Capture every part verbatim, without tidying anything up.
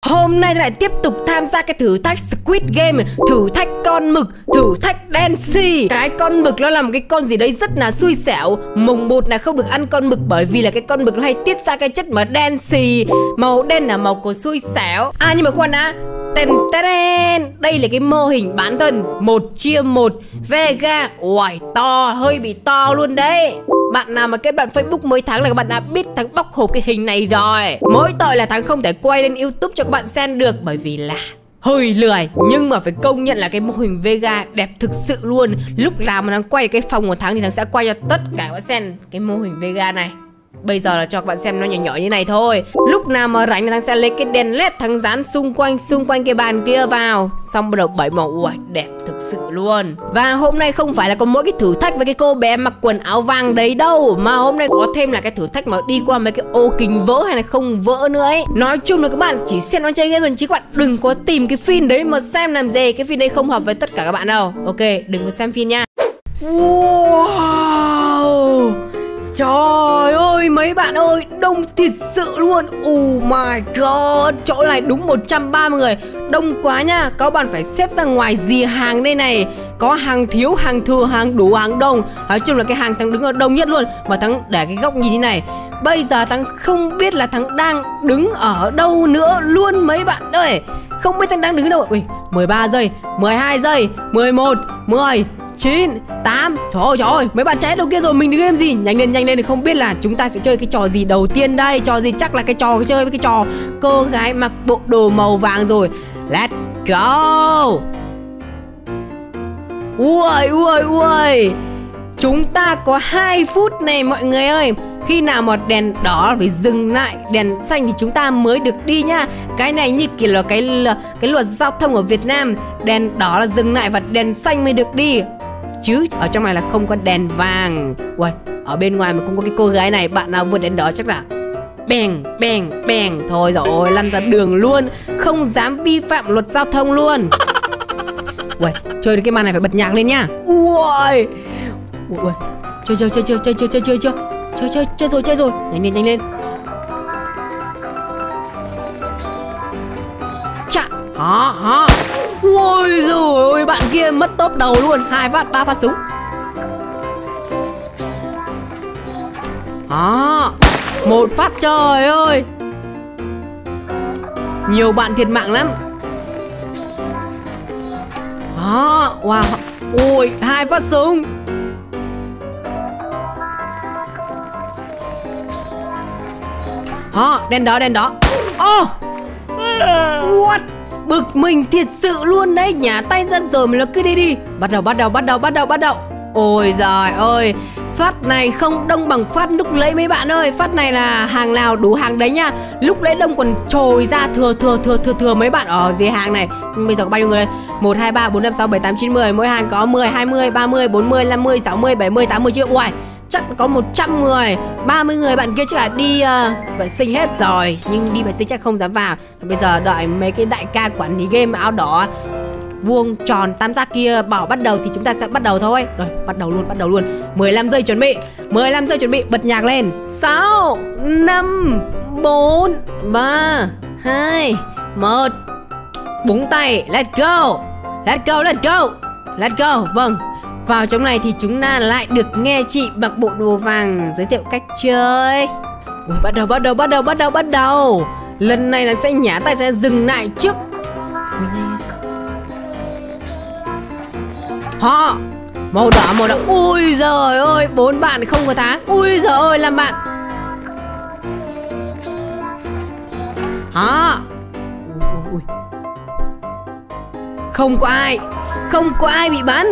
Hôm nay lại tiếp tục tham gia cái thử thách Squid Game, thử thách con mực, thử thách Dancy. Cái con mực nó là một cái con gì đấy rất là xui xẻo. Mùng một là không được ăn con mực bởi vì là cái con mực nó hay tiết ra cái chất mà Dancy. Màu đen là màu của xui xẻo. À nhưng mà khoan đã. Tên tên đây là cái mô hình bán thân một chia một Vega. Uầy, to, hơi bị to luôn đấy. Bạn nào mà kết bạn Facebook mới Thắng là các bạn đã biết Thắng bóc hộp cái hình này rồi. Mỗi tội là Thắng không thể quay lên YouTube cho các bạn xem được bởi vì là hơi lười. Nhưng mà phải công nhận là cái mô hình Vega đẹp thực sự luôn. Lúc nào mà Thắng quay cái phòng của Thắng thì Thắng sẽ quay cho tất cả các bạn xem cái mô hình Vega này. Bây giờ là cho các bạn xem nó nhỏ nhỏ như này thôi. Lúc nào mà rảnh thì Thắng sẽ lấy cái đèn led Thắng dán xung quanh xung quanh cái bàn kia vào. Xong bắt đầu bảy màu. Ui, đẹp thực sự luôn. Và hôm nay không phải là có mỗi cái thử thách với cái cô bé mặc quần áo vàng đấy đâu, mà hôm nay có thêm là cái thử thách mà đi qua mấy cái ô kính vỡ hay là không vỡ nữa ấy. Nói chung là các bạn chỉ xem nó chơi game chứ các bạn đừng có tìm cái phim đấy mà xem làm gì. Cái phim đấy không hợp với tất cả các bạn đâu. Ok, đừng có xem phim nha. Wow, trời ơi mấy bạn ơi, đông thật sự luôn. Oh my god, chỗ này đúng một trăm ba mươi người. Đông quá nha, các bạn phải xếp ra ngoài dì hàng đây này. Có hàng thiếu, hàng thừa, hàng đủ, hàng đông. Nói chung là cái hàng Thắng đứng ở đông nhất luôn. Mà Thắng để cái góc nhìn như này. Bây giờ Thắng không biết là Thắng đang đứng ở đâu nữa luôn mấy bạn ơi. Không biết Thắng đang đứng ở đâu. Ui, mười ba giây, mười hai giây, mười một, mười, chín, tám. Trời ơi trời ơi, mấy bạn cháy đầu kia rồi, mình đứng làm gì? Nhanh lên nhanh lên, thì không biết là chúng ta sẽ chơi cái trò gì đầu tiên đây. Trò gì? Chắc là cái trò chơi với cái trò cô gái mặc bộ đồ màu vàng rồi. Let's go. Ui ui ui, chúng ta có hai phút này mọi người ơi. Khi nào mà đèn đỏ phải dừng lại, đèn xanh thì chúng ta mới được đi nha. Cái này như kiểu là cái cái luật giao thông ở Việt Nam. Đèn đỏ là dừng lại và đèn xanh mới được đi. Chứ ở trong này là không có đèn vàng. Ui, ở bên ngoài mà cũng có cái cô gái này. Bạn nào vượt đèn đỏ chắc là bèng bèng bèng. Thôi rồi, lăn ra đường luôn. Không dám vi phạm luật giao thông luôn. Ui, chơi được cái màn này phải bật nhạc lên nha. Ui, ui, chơi chơi chơi chơi chơi chơi chơi chơi chơi chơi chơi chơi rồi chơi rồi, nhanh lên nhanh lên. Chà, hả hả. Ôi rồi ôi, bạn kia mất tốp đầu luôn. Hai phát, ba phát súng. Đó, một phát, trời ơi. Nhiều bạn thiệt mạng lắm. Đó, wow. Ôi, hai phát súng. Đó, đèn đỏ, đèn đỏ. Oh, what? Bực mình thiệt sự luôn đấy. Nhả tay ra rồi mà nó cứ đi đi. Bắt đầu, bắt đầu, bắt đầu, bắt đầu, bắt đầu. Ôi giời ơi, phát này không đông bằng phát lúc lấy mấy bạn ơi. Phát này là hàng nào đủ hàng đấy nha. Lúc lấy đông còn trồi ra thừa thừa thừa thừa thừa mấy bạn ở dưới hàng này. Bây giờ có bao nhiêu người đây? Một, hai, ba, bốn, năm, sáu, bảy, tám, chín, mười. Mỗi hàng có mười, hai mươi, ba mươi, bốn mươi, năm mươi, sáu mươi, bảy mươi, tám mươi triệu. Uầy, chắc có một trăm người. Ba mươi người bạn kia chắc là đi uh, vệ sinh hết rồi. Nhưng đi vệ sinh chắc không dám vào. Bây giờ đợi mấy cái đại ca quản lý game áo đỏ, vuông, tròn, tam giác kia bảo bắt đầu thì chúng ta sẽ bắt đầu thôi. Rồi, bắt đầu luôn, bắt đầu luôn. Mười lăm giây chuẩn bị. Mười lăm giây chuẩn bị, bật nhạc lên. Sáu, năm, bốn, ba, hai, một. Búng tay, let's go. Let's go, let's go. Let's go, vâng. Vào trong này thì chúng ta lại được nghe chị mặc bộ đồ vàng giới thiệu cách chơi. Ui, bắt đầu, bắt đầu, bắt đầu, bắt đầu, bắt đầu. Lần này là sẽ nhả tay, sẽ dừng lại trước. Họ, màu đỏ, màu đỏ. Ui giời ơi, bốn bạn không có tháng. Ui giời ơi, làm bạn. Họ, ui. Không có ai, không có ai bị bắn.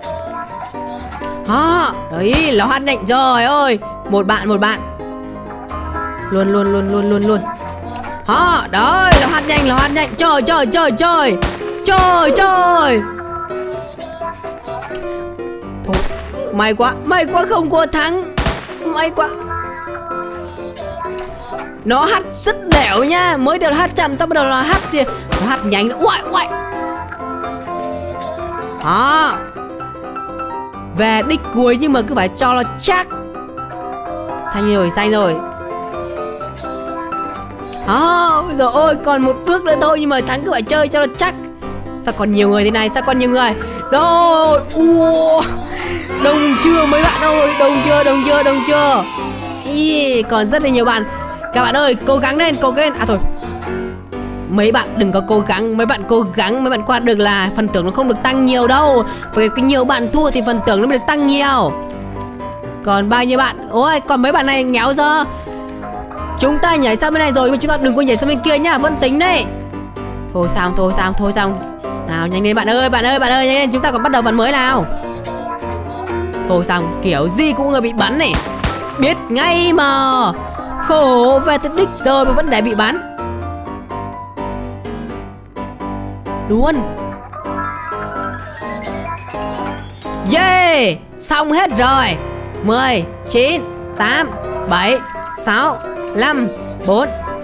Đó, đấy, nó hát nhanh. Trời ơi, một bạn, một bạn. Luôn, luôn, luôn, luôn, luôn, luôn. Đó, đấy, nó hát nhanh, nó hát nhanh. Trời, trời, trời, trời. Trời, trời. Thôi, may quá, may quá không có thắng. May quá. Nó hát rất đẻo nha. Mới đầu hát chậm, xong bắt đầu là hát thì nó hát nhanh. Uầy, uầy. Đó, về đích cuối nhưng mà cứ phải cho nó chắc. Xanh rồi, xanh rồi. Oh, rồi ôi, còn một bước nữa thôi nhưng mà thắng cứ phải chơi cho nó chắc. Sao còn nhiều người thế này? Sao còn nhiều người? Rồi, ua, đông chưa mấy bạn ơi? Đông chưa? Đông chưa? Đông chưa? Ý, còn rất là nhiều bạn. Các bạn ơi, cố gắng lên, cố gắng lên. À thôi, mấy bạn đừng có cố gắng, mấy bạn cố gắng, mấy bạn qua được là phần thưởng nó không được tăng nhiều đâu. Phải cái nhiều bạn thua thì phần thưởng nó mới được tăng nhiều. Còn bao nhiêu bạn? Ôi, còn mấy bạn này ngéo ra. Chúng ta nhảy sang bên này rồi, nhưng mà chúng ta đừng có nhảy sang bên kia nhá, vẫn tính đấy. Thôi sao, thôi sao, thôi sao. Nào nhanh lên bạn ơi, bạn ơi, bạn ơi, nhanh lên, chúng ta còn bắt đầu ván mới nào. Thôi xong, kiểu gì cũng người bị bắn này. Biết ngay mà. Khổ về tới đích rồi mà vẫn để bị bắn. Luôn. Yeah, xong hết rồi. Mười, chín, tám, bảy, sáu, năm, bốn.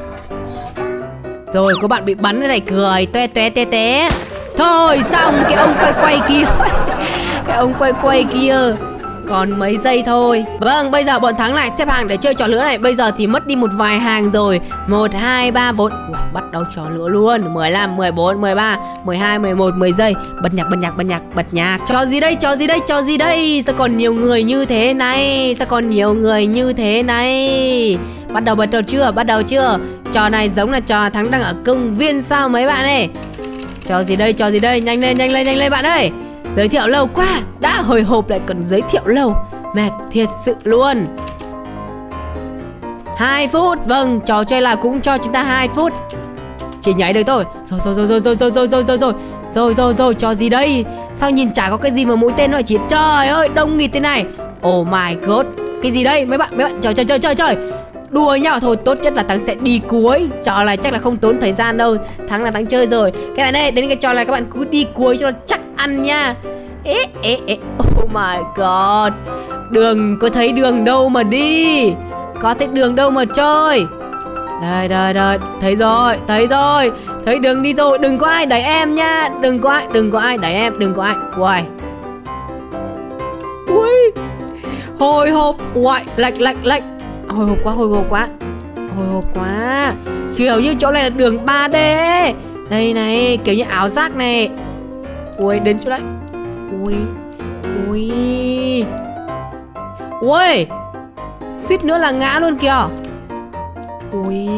Rồi có bạn bị bắn ở này cười toe toe te té. Thôi xong, cái ông quay quay kia. Cái ông quay quay kia. Còn mấy giây thôi. Vâng, bây giờ bọn thắng lại xếp hàng để chơi trò lửa này. Bây giờ thì mất đi một vài hàng rồi. Một, hai, ba, bốn. Ủa, bắt đầu trò lửa luôn. Mười lăm, mười bốn, mười ba, mười hai, mười một, mười giây. Bật nhạc, bật nhạc, bật nhạc, bật nhạc. Trò gì đây, trò gì đây, trò gì đây? Sao còn nhiều người như thế này? Sao còn nhiều người như thế này? Bắt đầu bắt đầu chưa, bắt đầu chưa? Trò này giống là trò thắng đang ở công viên sao mấy bạn ơi? Trò gì đây, trò gì đây? Nhanh lên, nhanh lên, nhanh lên bạn ơi. Giới thiệu lâu quá, đã hồi hộp lại còn giới thiệu lâu. Mệt thiệt sự luôn. Hai phút, vâng, trò chơi nào cũng cho chúng ta hai phút. Chỉ nhảy được thôi. Rồi rồi rồi rồi rồi rồi rồi rồi rồi rồi rồi rồi rồi trò gì đây? Sao nhìn chả có cái gì mà mũi tên thôi chỉ. Trời ơi, đông nghịt thế này. Oh my god. Cái gì đây mấy bạn, mấy bạn, trời trời trời trời trời. Đùa nhau thôi, tốt nhất là Thắng sẽ đi cuối. Trò này chắc là không tốn thời gian đâu. Thắng là Thắng chơi rồi. Cái này đây, đến cái trò này các bạn cứ đi cuối cho nó chắc ăn nha. Ê, ê, ê. Oh my god. Đường, có thấy đường đâu mà đi. Có thấy đường đâu mà chơi. Đây, đây, đây. Thấy rồi, thấy rồi. Thấy đường đi rồi, đừng có ai đẩy em nha. Đừng có ai, đừng có ai đẩy em, đừng có ai. Uầy. Ui. Hồi hộp. Uầy, lệch, lệch, lệch. Hồi hộp quá, hồi hộp quá. Hồi hộp quá. Kiểu như chỗ này là đường ba D ấy. Đây này, kiểu như ảo giác này. Ui, đến chỗ đấy. Ui. Ui. Ui. Suýt nữa là ngã luôn kìa. Ui.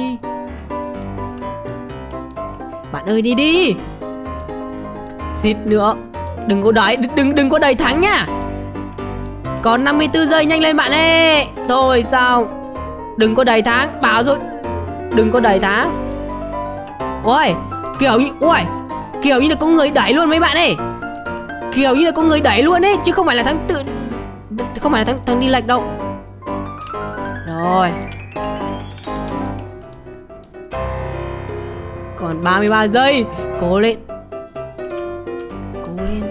Bạn ơi đi đi. Suýt nữa. Đừng có đẩy, đừng đừng có đẩy Thắng nhá. Còn năm mươi tư giây, nhanh lên bạn ơi. Thôi xong. Đừng có đẩy Thắng, bảo rồi. Đừng có đẩy Thắng. Ôi, kiểu như ui, kiểu như là có người đẩy luôn mấy bạn ơi. Kiểu như là có người đẩy luôn ấy, chứ không phải là Thắng tự, không phải là Thắng, thắng đi lệch đâu. Rồi. Còn ba mươi ba giây. Cố lên. Cố lên.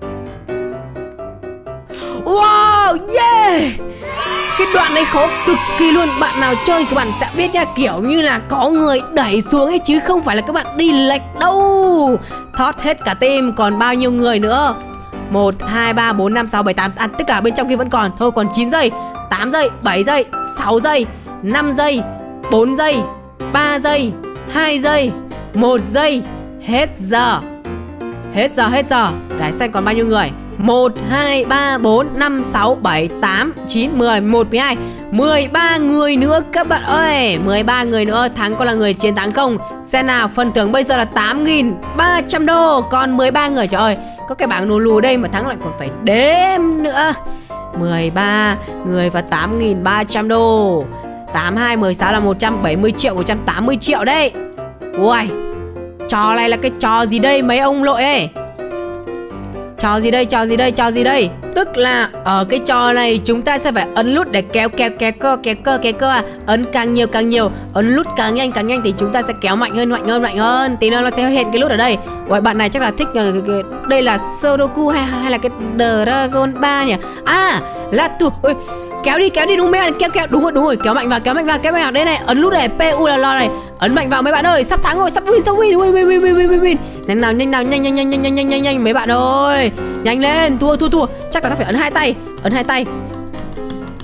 Wow, yeah. Cái đoạn này khó cực kỳ luôn. Bạn nào chơi các bạn sẽ biết nha. Kiểu như là có người đẩy xuống ấy, chứ không phải là các bạn đi lệch đâu. Thoát hết cả team. Còn bao nhiêu người nữa? Một, hai, ba, bốn, năm, sáu, bảy, tám. À, tất cả bên trong kia vẫn còn. Thôi còn chín giây, tám giây, bảy giây, sáu giây, năm giây, bốn giây, ba giây, hai giây, một giây. Hết giờ. Hết giờ, hết giờ. Để xem còn bao nhiêu người. Một, hai, ba, bốn, năm, sáu, bảy, tám, chín, mười, một, mười hai, mười ba người nữa các bạn ơi. Mười ba người nữa. Thắng có là người chiến thắng không? Xem nào, phần thưởng bây giờ là tám nghìn ba trăm đô. Còn mười ba người, trời ơi. Có cái bảng nù lù đây mà Thắng lại còn phải đếm nữa. Mười ba người và tám nghìn ba trăm đô. Tám, hai, mười sáu là một trăm bảy mươi triệu, một trăm tám mươi triệu đấy. Ui, trò này là cái trò gì đây mấy ông lội ấy? Trò gì đây, trò gì đây, trò gì đây? Tức là ở cái trò này chúng ta sẽ phải ấn nút để kéo kéo kéo cơ kéo cơ kéo cơ à. Ấn càng nhiều càng nhiều, ấn nút càng nhanh càng nhanh thì chúng ta sẽ kéo mạnh hơn mạnh hơn mạnh hơn. Tí nữa nó sẽ hiện cái nút ở đây. Ôi, bạn này chắc là thích uh, đây là Sudoku hay hay là cái Dragon ba nhỉ? À, là tụ. Ôi, kéo đi kéo đi đúng mấy bạn, kéo kéo đúng rồi đúng rồi, kéo mạnh vào kéo mạnh vào kéo mạnh vào. Đây này, ấn nút này pê u là lo này, ấn mạnh vào mấy bạn ơi, sắp thắng rồi, sắp win sắp win win win win win win. Nhanh nào nhanh nào nhanh nhanh nhanh nhanh nhanh nhanh nhanh nhanh mấy bạn ơi, nhanh lên, thua thua thua, chắc là ta phải ấn hai tay, ấn hai tay.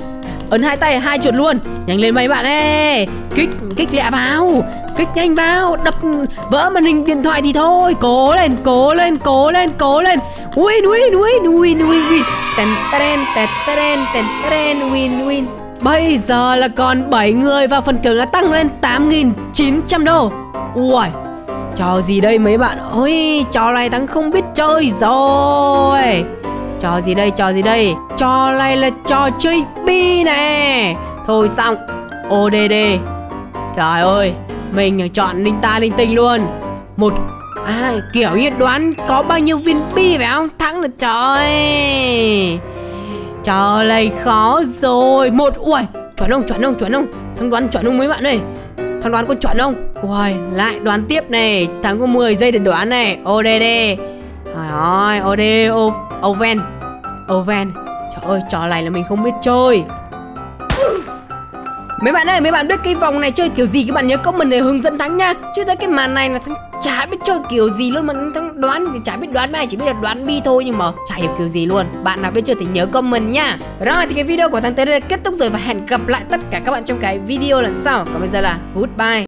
ấn hai tay hai chuột luôn. Nhanh lên mấy bạn ơi. Kích kích lẹ vào. Kích nhanh vào. Đập vỡ màn hình điện thoại thì thôi. Cố lên, cố lên, cố lên, cố lên. Ui win win win win win. Tèn tèn tèn tèn tèn tèn win win. Bây giờ là còn bảy người và phần thưởng đã tăng lên tám nghìn chín trăm đô. Ui, trò gì đây mấy bạn? Ôi, trò này thằng không biết chơi rồi. Trò gì đây, trò gì đây? Trò này là trò chơi bi nè. Thôi xong. ô đê đê. Trời ơi, mình chọn linh ta linh tinh luôn. Một à, kiểu như đoán có bao nhiêu viên bi phải không? Thắng được trời. Trò này khó rồi. Một, ui, chuẩn không, chuẩn không, chuẩn không? Thằng đoán chuẩn không mấy bạn ơi? Thằng đoán có chuẩn không? Ui, lại đoán tiếp này. Thằng có mười giây để đoán này. ô đê đê. Trời ơi, ô đê đê, Oven. Oven. Trời ơi, trò này là mình không biết chơi. Mấy bạn ơi, mấy bạn biết cái vòng này chơi kiểu gì các bạn nhớ comment để hướng dẫn Thắng nha. Chứ tới cái màn này là Thắng chả biết chơi kiểu gì luôn, mà Thắng đoán thì chả biết đoán mai, chỉ biết là đoán bi thôi nhưng mà chả hiểu kiểu gì luôn. Bạn nào biết chơi thì nhớ comment nha. Rồi thì cái video của Thắng tới đây là kết thúc rồi, và hẹn gặp lại tất cả các bạn trong cái video lần sau. Còn bây giờ là goodbye.